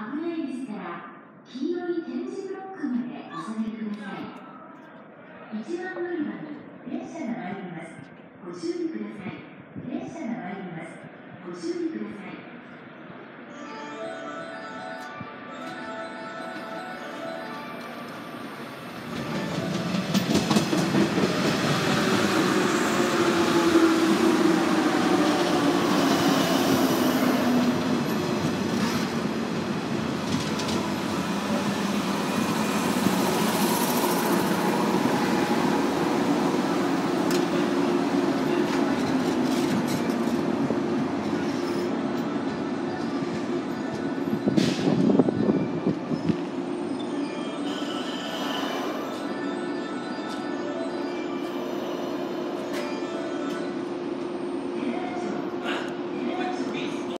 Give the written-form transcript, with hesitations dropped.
危ないですから、黄色い点字ブロックまでお下げください。1番乗り場に電車が参ります。ご注意ください。電車が参ります。ご注意ください。